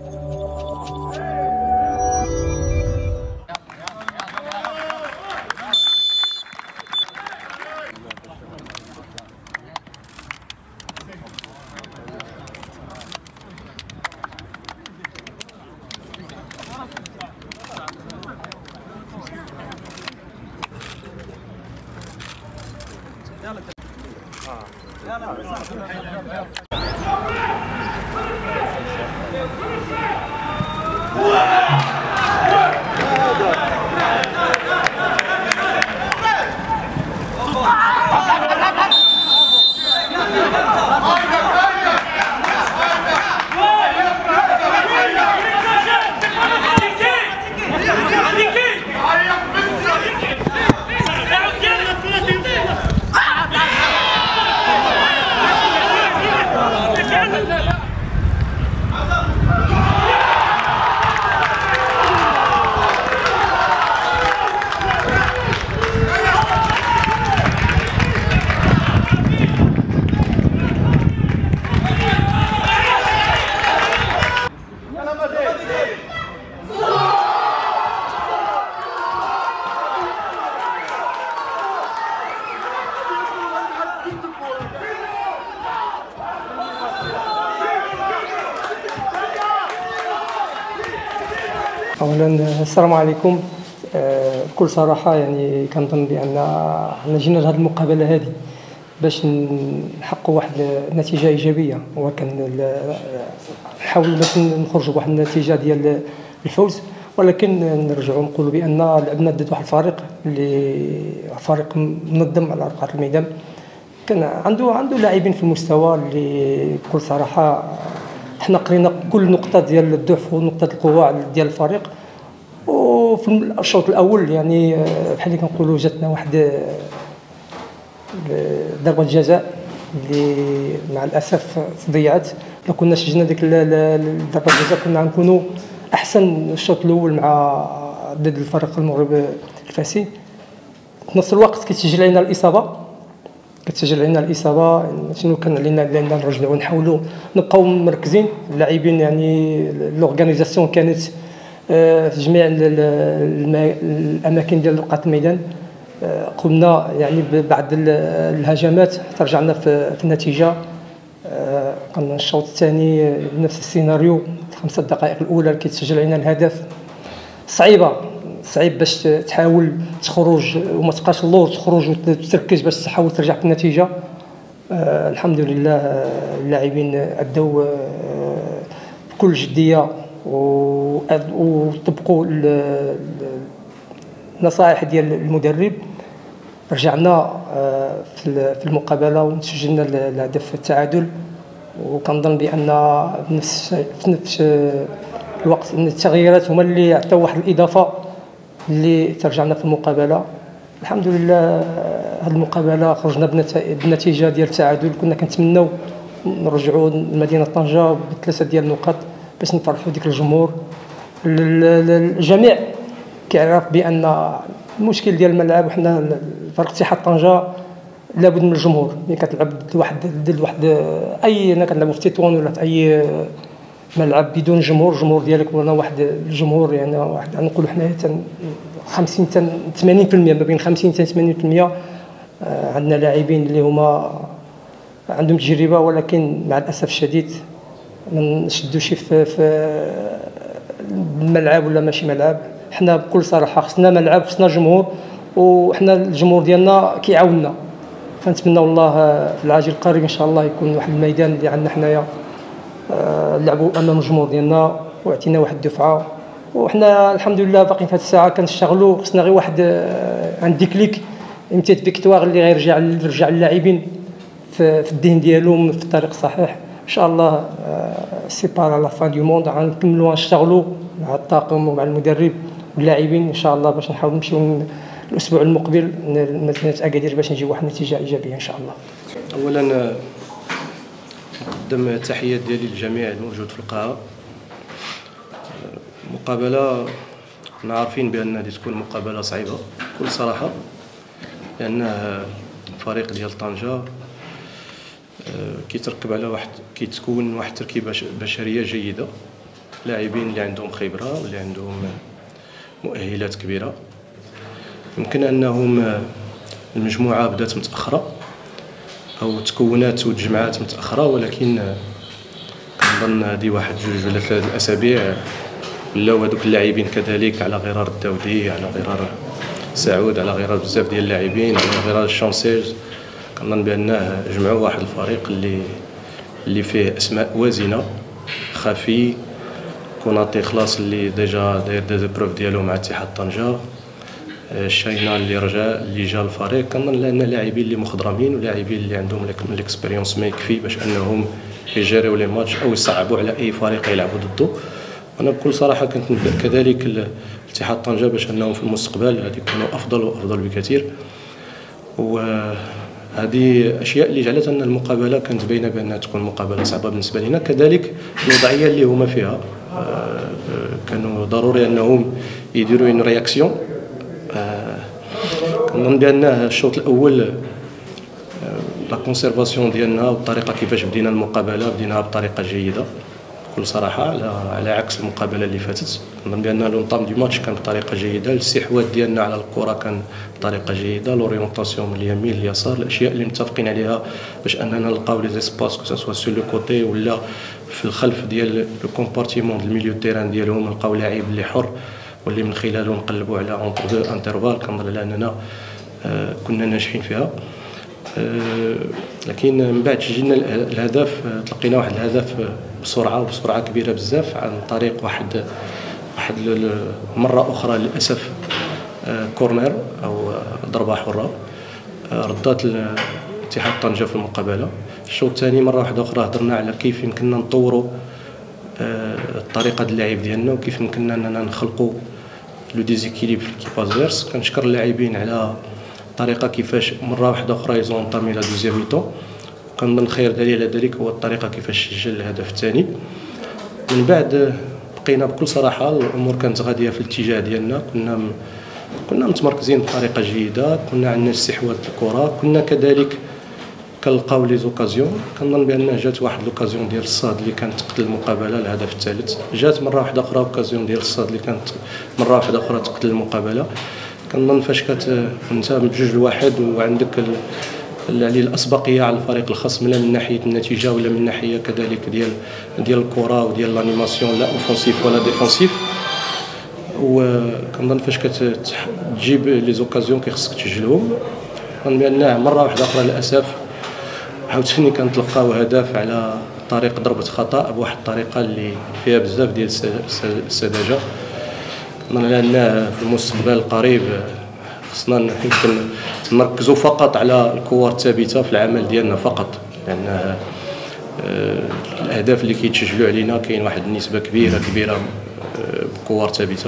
اولا السلام عليكم. بكل صراحه يعني كنظن بان حنا جينا لهذه المقابله هذه باش نحققوا واحد النتيجه ايجابيه، نحاولوا باش نخرجوا بواحد النتيجه ديال الفوز، ولكن نرجعوا نقولوا بان لعبنا ضد واحد الفريق اللي فريق منظم على ارقام الميدان، كان عنده لاعبين في المستوى اللي بكل صراحه حنا قرينا كل نقطه ديال الضعف ونقطه القوه ديال الفريق. وفي الشوط الاول يعني بحال اللي كنقولوا جاتنا واحد ضربه جزاء اللي مع الاسف ضيعت. لو كنا سجلنا ديك ضربه الجزاء كنا غنكونوا احسن الشوط الاول مع ضد الفريق المغرب الفاسي. في نفس الوقت كتسجل علينا الاصابه، شنو كان علينا نرجعوا ونحاولوا نبقاو مركزين. اللاعبين يعني لورغانيزاسيون كانت في جميع الاماكن ديال رقعه الميدان. قمنا يعني بعد الهجمات ترجعنا في النتيجه. كان الشوط الثاني نفس السيناريو، 5 دقائق الاولى كيتسجل علينا الهدف. صعيب باش تحاول تخرج وما تبقاش اللور، تخرج وتركز باش تحاول ترجع في النتيجه. الحمد لله اللاعبين ادوا بكل جديه وطبقوا النصائح ديال المدرب. رجعنا في المقابله وسجلنا الهدف التعادل، وكنظن بان في نفس الوقت ان التغييرات هما اللي عطاو واحد الاضافه اللي ترجعنا في المقابله. الحمد لله هذه المقابله خرجنا بنتيجه ديال التعادل. كنا كنتمناو نرجعوا لمدينه طنجه بثلاثه ديال النقاط باش نفرحوا ديك الجمهور. الجميع كيعرف بان المشكل ديال الملعب، وحنا فريق اتحاد طنجه لابد من الجمهور. ملي كتلعب ضد واحد اي كنلعبوا في تطوان ولا في اي ملعب بدون جمهور، الجمهور ديالك ولا واحد الجمهور يعني واحد نقولوا حنايا 50 80% ما بين 50 حتى 80%. عندنا لاعبين اللي هما عندهم تجربه، ولكن مع الاسف الشديد ما نشدوش في الملعب ولا ماشي ملعب. حنا بكل صراحه خصنا ملعب، خصنا جمهور، وحنا الجمهور ديالنا كيعاوننا. فنتمنى الله في العاجل القريب ان شاء الله يكون واحد الميدان اللي عندنا حنايا نلعبوا امام الجمهور ديالنا واعطينا واحد الدفعه. وحنا الحمد لله باقيين في هذه الساعه كنشتغلوا. خصنا غير واحد عند ديكليك امتياز فيكتوار اللي غيرجع اللاعبين في الذهن ديالهم في الطريق الصحيح. ان شاء الله سي بار لا فان دو موند غنكملوا نشتغلوا مع الطاقم ومع المدرب واللاعبين ان شاء الله باش نحاولوا نمشيو الاسبوع المقبل لمدينه اكادير باش نجيب واحد النتيجه ايجابيه ان شاء الله. اولا نقدم التحيات ديالي للجميع الموجود في القاعه. مقابله كنا عارفين بان غادي تكون مقابله صعيبه بكل صراحه، لان فريق ديال طنجه كيتركب على كيتكون واحد تركيبه بشريه جيده. لاعبين اللي عندهم خبره واللي عندهم مؤهلات كبيره. يمكن انهم المجموعه بدات متاخره او تكونات وتجمعات متاخره، ولكن كنظن هذه واحد 2 ولا 3 اسابيع ولاو هذوك اللاعبين كذلك، على غرار الداودي، على غرار سعود، على غرار بزاف ديال اللاعبين، على غرار الشانسيز. كنظن بانه جمعوا واحد الفريق اللي فيه اسماء وازنه. خافي، كوناتي خلاص اللي ديجا داير دي بروف ديالو مع اتحاد طنجة، الشاينا اللي رجع اللي جا الفريق. كنظن ان لاعبين اللي مخضرمين ولاعبين اللي عندهم الاكسبيريونس ما يكفي باش انهم يجريو لي ماتش او يصعبوا على اي فريق يلعبوا ضده. وانا بكل صراحه كنت نبدا كذلك اتحاد طنجة باش انهم في المستقبل غادي يكونوا افضل وافضل بكثير. وهذه اشياء اللي جعلت ان المقابله كانت باينه بانها تكون مقابله صعبه بالنسبه لنا. كذلك الوضعيه اللي هما فيها كانوا ضروري انهم يديروا اون رياكسيون. كنظن بان الشوط الاول لا كونسيرفاسيون ديالنا والطريقه كيفاش بدينا المقابله بديناها بطريقه جيده بكل صراحه، على عكس المقابله اللي فاتت. كنظن بان لونطام دي ماتش كان بطريقه جيده، الاستحواذ ديالنا على الكره كان بطريقه جيده، لوريونطاسيون من اليمين لليسار، الاشياء اللي متفقين عليها باش اننا نلقاو لي زيسباس كو سوا سو لو كوتي ولا في الخلف ديال لو كومبارتيمون ديال الميليو تيران ديالهم، نلقاو لاعب اللي حر واللي من خلاله نقلبوا على اونتر دو انترفال. كنظن اننا كنا ناجحين فيها. لكن من بعد جينا الهدف، تلقينا واحد الهدف بسرعه كبيره بزاف عن طريق واحد مره اخرى للاسف كورنر او ضربه حره ردات اتحاد طنجة في المقابله. الشوط الثاني مره واحده اخرى هضرنا على كيف يمكننا نطوروا الطريقه ديال اللعب ديالنا وكيف يمكننا اننا نخلقوا لو ديزيكيليب في الكيب ادفيرس. كنشكر اللاعبين على الطريقه كيفاش مره واحده اخرى يزون طامي لا دوزيام ميطون. كنظن خير دليل على ذلك هو الطريقه كيفاش سجل الهدف الثاني. من بعد بقينا بكل صراحه الامور كانت غاديه في الاتجاه ديالنا، كنا متمركزين بطريقه جيده، كنا عندنا استحواذ الكره، كنا كذلك كنلقاو لي زوكازيون. كنظن بان جات واحد لوكازيون ديال الصاد اللي كانت تقتل المقابله، الهدف الثالث. جات مره واحده اخرى اوكازيون ديال الصاد اللي كانت مره واحده اخرى تقتل المقابله. كنظن فاش انت ب2-1 وعندك الاسبقيه على الفريق الخصم، لا من ناحيه النتيجه ولا من ناحيه كذلك ديال الكره وديال لانيماسيون، لا اوفونسيف ولا ديفونسيف. وكنظن فاش كتجيب لي زوكازيون كيخصك تسجلهم. كنظن بان مره واحده اخرى للاسف عاوتاني كنتلقاو هدف على طريق ضربه خطا بواحد الطريقه اللي فيها بزاف ديال السذاجه. كنظن ان في المستقبل القريب خصنا يمكن نركزوا فقط على الكور الثابته في العمل ديالنا فقط، لان الاهداف اللي كيتسجلوا علينا كاين واحد النسبه كبيره بكور ثابته.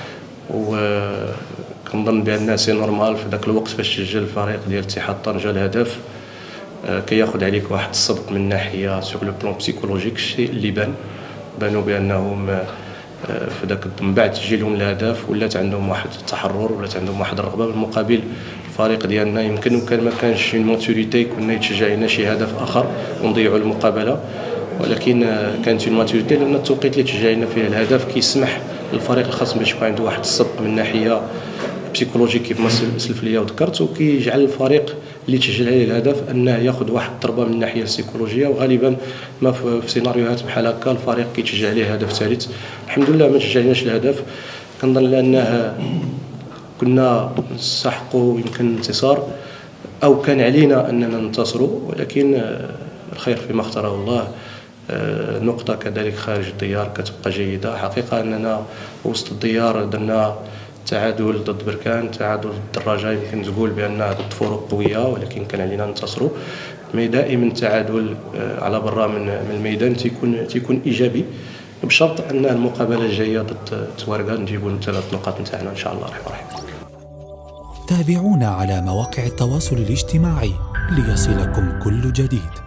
وكنظن بان سي نورمال في ذاك الوقت فاش سجل الفريق ديال اتحاد طنجة الهدف كياخذ عليك واحد السبق من ناحيه سوغ لو بلون بسيكولوجيك. الشيء اللي بانوا بانهم في ذاك من بعد تسجيلهم الهدف ولات عندهم واحد التحرر، ولات عندهم واحد الرغبه. بالمقابل الفريق ديالنا يمكن كان ما كانش اون ماتوريتي كنا يتشجع لنا شي هدف اخر ونضيعوا المقابله، ولكن كانت اون ماتوريتي لان التوقيت اللي تشجع لنا فيه الهدف كيسمح للفريق الخصم باش يكون عنده واحد السبق من ناحيه بسيكولوجيك كيف ما سلف ليا وذكرت، وكيجعل الفريق اللي تسجل عليه الهدف انه ياخذ واحد الضربه من الناحيه السيكولوجيه. وغالبا ما في سيناريوهات بحال هكا الفريق كيتشجع عليه هدف ثالث. الحمد لله ما تشجعناش الهدف. كنظن لانه كنا نستحقوا يمكن الانتصار او كان علينا اننا ننتصروا، ولكن الخير فيما اختاره الله. نقطه كذلك خارج الديار كتبقى جيده. حقيقه اننا وسط الديار درنا تعادل ضد بركان، تعادل ضد الرجاء، يمكن تقول بان ضد فرق قويه، ولكن كان علينا ننتصروا. مي دائما التعادل على برا من الميدان تيكون ايجابي، بشرط ان المقابله الجايه ضد توارقه نجيبوا ال3 نقاط نتاعنا ان شاء الله الرحمن الرحيم. تابعونا على مواقع التواصل الاجتماعي ليصلكم كل جديد.